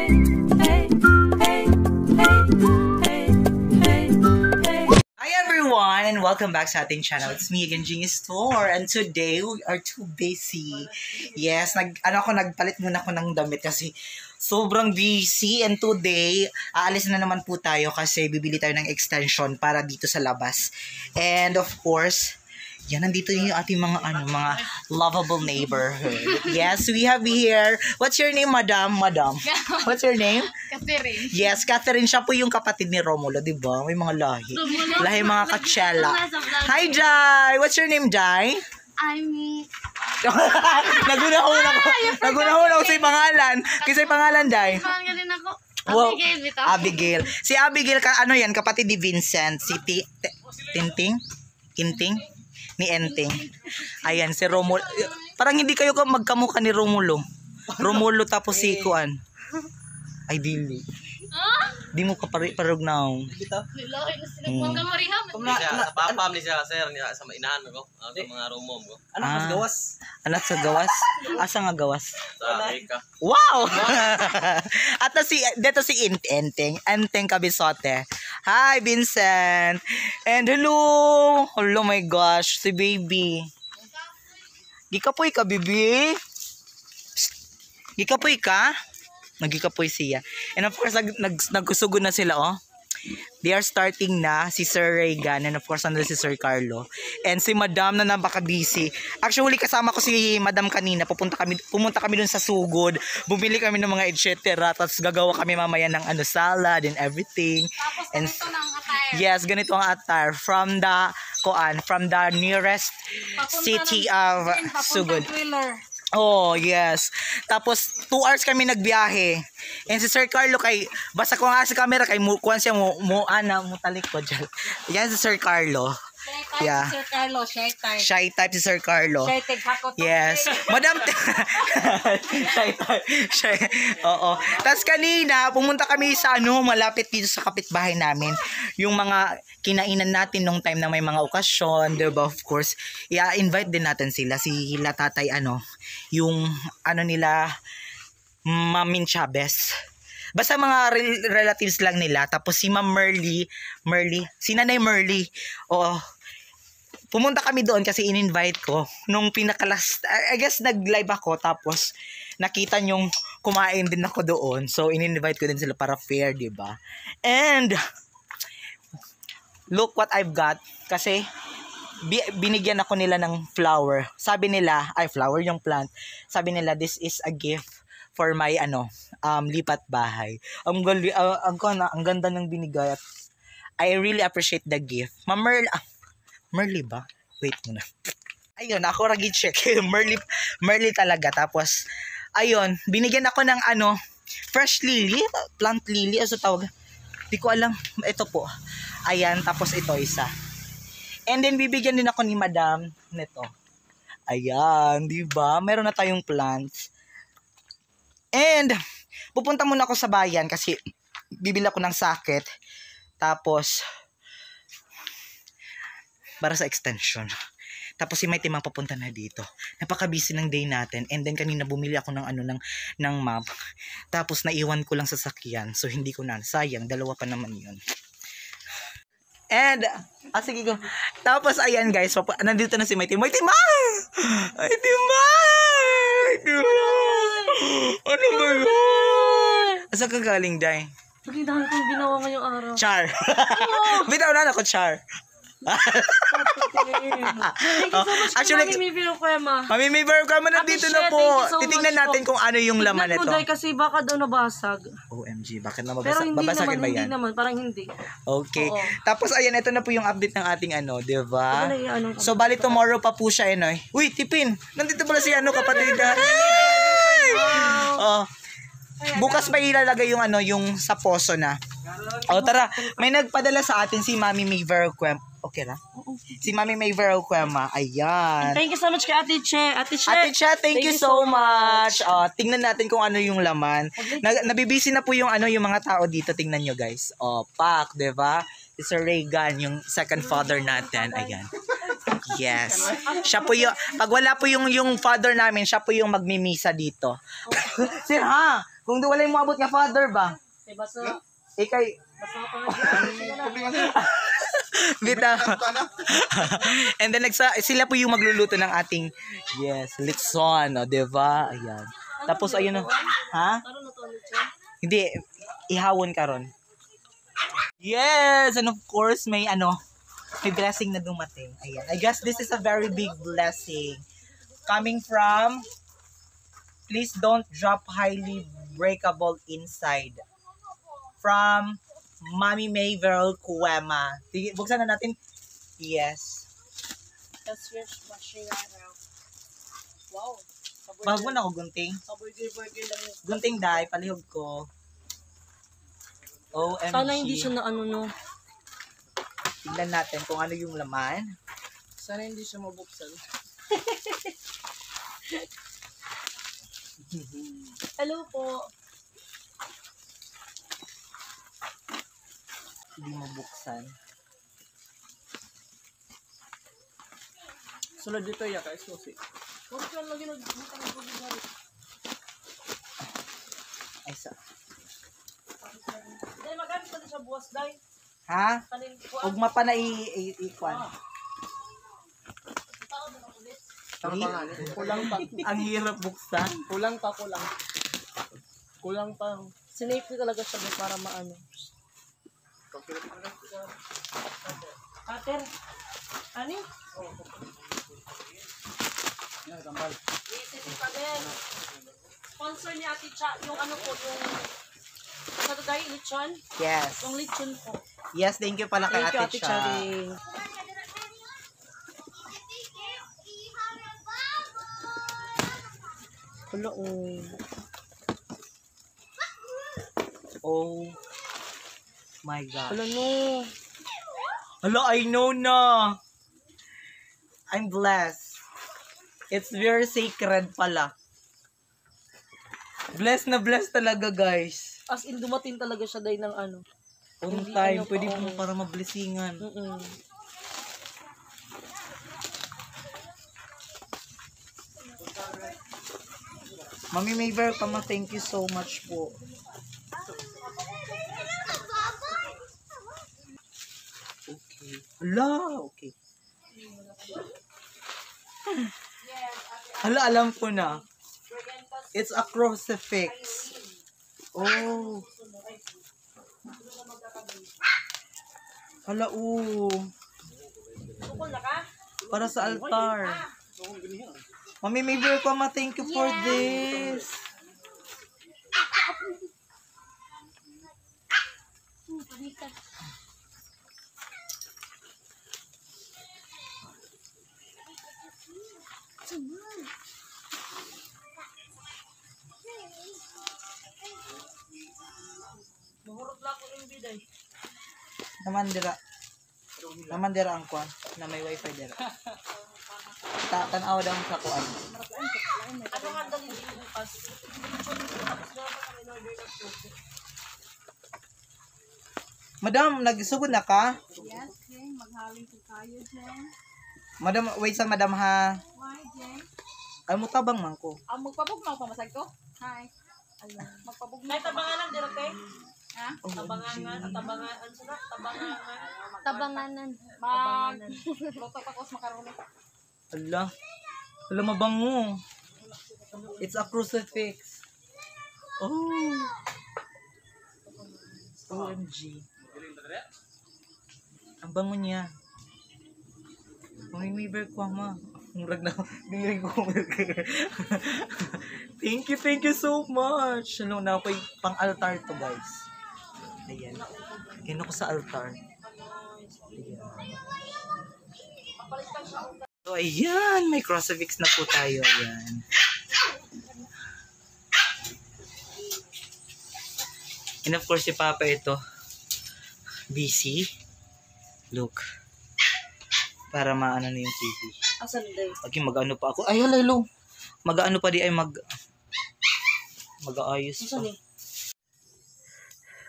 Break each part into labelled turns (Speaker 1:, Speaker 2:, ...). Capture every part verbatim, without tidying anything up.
Speaker 1: And welcome back sa ating channel. It's me again, JING ASTOR, and today we are too busy. Yes, nag ano ako nagpalit muna ako ng damit kasi sobrang busy, and today aalis na naman po tayo kasi bibili tayo ng extension para dito sa labas. And of course, yan, nandito yung ating mga ano, mga lovable neighborhood. Yes, we have here. What's your name, Madam? Madam. What's your name?
Speaker 2: Catherine.
Speaker 1: Yes, Catherine. Siya po yung kapatid ni Romulo, di ba? May mga lahi. Lahi mga katsela. Hi, Jai. What's your name, Jai?
Speaker 2: I'm...
Speaker 1: Nagunahon ako. Nagunahon ako sa pangalan. Kasi pangalan, Jai.
Speaker 2: Pangalan ako.
Speaker 1: Wow.
Speaker 2: Abigail, bito.
Speaker 1: Abigail. Si Abigail, ka, ano yan, kapatid ni Vincent. Si T Tinting? Tinting? Ni Enteng. Ayan, si Romulo. Parang hindi kayo magkamukha ni Romulo. Romulo tapos si Kuan. Ay, dili. Di mo ka parug na.
Speaker 3: Papam ni siya, sir, sa inahan ko. Sa mga rumom ko.
Speaker 1: Anak sa gawas. Anak sa gawas? Asa nga gawas?
Speaker 3: Sa Amerika.
Speaker 1: Wow! At na si, dito si Enteng. Enteng Kabisote. Hi, Vincent. And hello. Hello, my gosh. Si baby. Gikapoy ka, baby. Gikapoy ka? Nagikapoy siya. And of course, nag, nag, nagkusugod na sila, oh. They are starting na, si Sir Reagan, and of course, nandun si Sir Carlo. And si Madam na napaka-busy. Actually, kasama ko si Madam kanina. Pupunta kami, pumunta kami dun sa sugod. Bumili kami ng mga et cetera. Tapos gagawa kami mamaya ng ano, salad and everything.
Speaker 2: Tapos
Speaker 1: and,
Speaker 2: ganito na ang attire.
Speaker 1: Yes, ganito ang attire. From the, kuan, from the nearest
Speaker 2: Papunta
Speaker 1: city
Speaker 2: ng,
Speaker 1: of
Speaker 2: papunta
Speaker 1: Sugod.
Speaker 2: Thriller.
Speaker 1: Oh, yes. Tapos, two hours kami nagbiyahe. And si Sir Carlo kay, basta ko nga sa camera, kay mukuan siya, mo, mo, ana, mo talik ko dyan. Yan si Sir Carlo.
Speaker 2: Shy type
Speaker 1: Yeah.
Speaker 2: si Sir Carlo, shy type.
Speaker 1: Shy type si Sir Carlo.
Speaker 2: Shy type, hako to.
Speaker 1: Yes. Madam, shy type. Shy. Oo. Tapos kanina, pumunta kami sa ano, malapit dito sa kapitbahay namin. Yung mga kinainan natin nung time na may mga okasyon, diba, of course. I-invite din natin sila. Si Hila Tatay, ano, yung, ano nila, Mamin Chavez. Basta mga rel relatives lang nila. Tapos si Ma'am Merly, Merly, si Nanay Merly, oo, pumunta kami doon kasi in-invite ko. Nung pinakalas, I guess nag-live ako, tapos nakita nyong kumain din ako doon. So, in-invite ko din sila para fair, diba? And, look what I've got. Kasi, binigyan ako nila ng flower. Sabi nila, ay flower yung plant. Sabi nila, this is a gift for my ano, um, lipat bahay. Ang, gali, uh, ang, ang ganda ng binigay. I really appreciate the gift. Ma'am Merly, ah, Merly ba? Wait muna. Ayun, ako ragi check. Merly, Merly talaga. Tapos, ayun, binigyan ako ng ano, fresh lily, plant lily, ano tawag? Di ko alam. Ito po. Ayan, tapos ito isa. And then, bibigyan din ako ni Madam nito. Ayan, di ba? Meron na tayong plants. And, pupunta muna ako sa bayan kasi bibili ako ng sakit. Tapos, para sa extension. Tapos si Mighty Mang papunta na dito. Napaka-busy ng day natin. And then kanina bumili ako ng ano ng ng map. Tapos naiwan ko lang sa sakyan. So hindi ko na. Sayang, dalawa pa naman 'yun. And ah sige go. Tapos ayan guys, papa, nandito na si Mighty. Mighty Mang! Mighty Mang! Mighty Mang! Ano ba 'yun? Asa ka galing, Day?
Speaker 2: Pagkitahan ko yung ginawa ngayong araw.
Speaker 1: Char. Bitaw na ako, Char.
Speaker 2: Thank you so much.
Speaker 1: Actually,
Speaker 2: Mami Mibiro Kuema.
Speaker 1: Mami Mibiro Kuema, nandito na po.
Speaker 2: So
Speaker 1: titingnan natin po kung ano yung laman nito.
Speaker 2: Tignan mo, kasi baka daw nabasag.
Speaker 1: O M G, bakit na mabasag?
Speaker 2: Pero hindi
Speaker 1: Babasagin
Speaker 2: naman,
Speaker 1: ba yan?
Speaker 2: hindi naman, parang hindi.
Speaker 1: Okay.
Speaker 2: Oo.
Speaker 1: Tapos ayan, ito na po yung update ng ating ano, di ba?
Speaker 2: Ano, ano,
Speaker 1: So, bali tomorrow pa po siya, eh, no? Uy, Tipin! Nandito pala si ano, kapatid. Oh. Bukas pa ilalagay yung ano, yung sa poso na. O, tara. May nagpadala sa atin si Mami Mibiro Kuema. Okay na? Si Mami Mibiro Kuema. Ayan.
Speaker 2: Thank you so much kay Ate Che. Ate Che,
Speaker 1: Ate Che, thank, thank you so much. much. Oh, tingnan natin kung ano yung laman. Na, nabibisi na po yung ano yung mga tao dito. Tingnan nyo guys. Oh, pak, 'di ba? Si Sir Reagan, yung second father natin. Ayan. Yes. Siya po yung, pag wala po yung yung father namin, siya po yung magmimisa dito. Sir ha, Kung di wala yung maabot nga father ba?
Speaker 2: Eh, basta,
Speaker 1: Ikay,
Speaker 2: basta ka pa nga.
Speaker 1: bita. And then nagsa sila po yung magluluto ng ating yes, litson, o, 'di ba? Ayan. Tapos ayun oh. Ha?
Speaker 2: Ano na to, Lechon?
Speaker 1: Hindi ihawon karon. Yes, and of course may ano, may blessing na dumating. Ayan. I guess this is a very big blessing coming from, please don't drop highly breakable inside. From Mami May Verl Kuwema. Sige, buksan na natin. Yes.
Speaker 2: That's fish machine araw. Wow.
Speaker 1: Bago na ako gunting.
Speaker 2: Kaburger-burger lang yun.
Speaker 1: Gunting dai, palihog ko. O M G.
Speaker 2: Sana hindi siya na ano no.
Speaker 1: Tingnan natin kung ano yung laman.
Speaker 2: Sana hindi siya mabuksan. Hello po.
Speaker 1: Hindi mabuksan.
Speaker 2: Sulod dito ya guys, susi. Huwag ka lagi nagbuka ng burger.
Speaker 1: Ay sa.
Speaker 2: Dahil magamit pa din siya buwas, dahil.
Speaker 1: Ha?
Speaker 2: Kanin ko.
Speaker 1: Ugma pa na i-ikwan.
Speaker 2: Kulang pa.
Speaker 1: Ang hirap buksan.
Speaker 2: Kulang pa, kulang. Kulang pa. Sinape ko talaga siya para maano. Ater. Ani? Yan, gambal. Isip pa din. Sponsor ni Ate Cha, yung ano po, yung sa today, lechon?
Speaker 1: Yes.
Speaker 2: Yung lechon po.
Speaker 1: Yes, thank you pala kay
Speaker 2: Thank you,
Speaker 1: Ate
Speaker 2: Ate
Speaker 1: Cha.
Speaker 2: Cha. rin. Hello, oh.
Speaker 1: Oh my God.
Speaker 2: Hello, no.
Speaker 1: Hello, I know na. I'm blessed. It's very sacred pala. Blessed na blessed talaga, guys.
Speaker 2: As in, dumating talaga siya dahil ng ano.
Speaker 1: On
Speaker 2: Hindi
Speaker 1: time,
Speaker 2: ano
Speaker 1: pwede
Speaker 2: pa,
Speaker 1: mo
Speaker 2: oh.
Speaker 1: para mablessingan.
Speaker 2: Mm-mm.
Speaker 1: Mami Mayver, kama, thank you so much po. Okay. Hala, okay. Hala, alam ko na. It's a crucifix. Oh. Hala, oo. Para sa altar. Mami Mayver, kama, thank you for this.
Speaker 2: Mahurot lang ako yung biday.
Speaker 1: Naman dira. Naman dira ang kwan na may wifi dira. Ta tanaw daw sa kuan.
Speaker 2: Ano nga daw yung bukas?
Speaker 1: Madam, nagsugod na ka?
Speaker 4: Yes, Jeng. Maghaling ko tayo, Jeng.
Speaker 1: Madam, wait sa madam ha.
Speaker 4: Why, Jeng?
Speaker 1: Ay mo tabang man ko.
Speaker 4: Ah, magpabugnaw pa masag ko? Hi. Ayun. Magpabugnaw
Speaker 2: May tabanganan din, okay?
Speaker 4: Ha?
Speaker 1: Oh,
Speaker 2: Tabanganan, tabanganan, ano sila? Tabanganan.
Speaker 4: Tabanganan. Mag... Luto pa ko sa makaroni.
Speaker 1: Ala. Ala mabango. It's a crucifix. Oh. O M G. Ang bango niya. Mami Mayver ko ma. Murag na. Dili ko. Thank you, thank you so much. Ano na ako pang altar to, guys. Ayan. Yan ako sa altar. Ayan. So, ayan. May crucifix na po tayo. Ayan. And of course, si Papa ito. Busy. Look. Para maano na yung T V.
Speaker 2: Asan day?
Speaker 1: Pag mag-ano pa ako. Ay, halalo. Mag-ano pa di ay mag... Mag-aayos pa.
Speaker 2: Asan eh?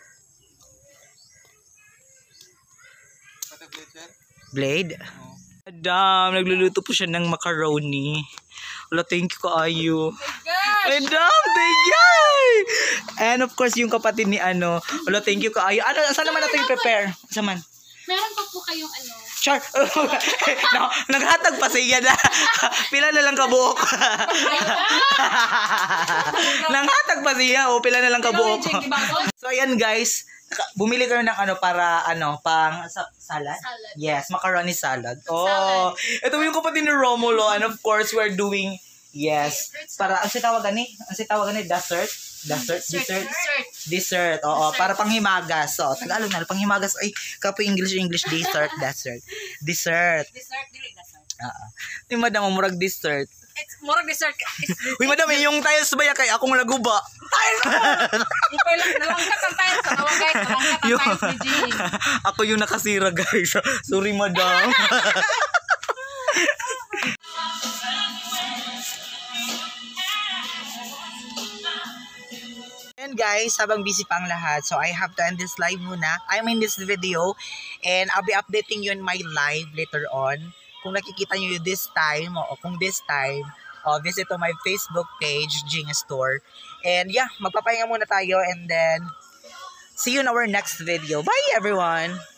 Speaker 1: Blade? Madam, nagluluto po siya ng macaroni. Wala, thank you kaayo.
Speaker 4: Gosh!
Speaker 1: Madam, thank you! And of course, yung kapatid ni ano. Wala, thank you kaayo. Ano, saan naman natin i-prepare? Saan man?
Speaker 4: Meron pa po kayong ano.
Speaker 1: Char! no, naghatag pa siya na. Pila na lang kabuok. Naghatag pa siya. O, pila na lang kabuok. So, ayan guys. Bumili kami ng ano para ano, pang sa, salad?
Speaker 4: Salad.
Speaker 1: Yes, macaroni salad. Oh,
Speaker 4: Salad.
Speaker 1: ito yung kapatid ni Romulo. And of course, we're doing, yes, para, ang sitawagan ni, ang sitawagan ni, dessert? Dessert? Dessert?
Speaker 4: Dessert.
Speaker 1: Dessert, oo,
Speaker 4: Dessert.
Speaker 1: para panghimagas. So, Tagalog na, panghimagas. Ay, kapo English, English, dessert, dessert. Dessert.
Speaker 2: Dessert, dili dessert.
Speaker 1: Oo. Yung madam, murag dessert.
Speaker 2: It's murag dessert.
Speaker 1: Uy, madam, eh, yung tiles ba ya kay akong naguba?
Speaker 2: Ikaw lang, nalangkat ang tayo sa nawang guys. Nalangkat ang
Speaker 1: Yung-
Speaker 2: tayo ni Jing.
Speaker 1: Ako yung nakasira, guys. Sorry, madam. And guys, habang busy pa ang lahat, so I have to end this live muna. I'm in this video and I'll be updating you in my live later on. Kung nakikita nyo yun this time, o kung this time, o visit to my Facebook page, JING ASTOR. And yeah, magpapahinga muna tayo and then see you in our next video. Bye everyone!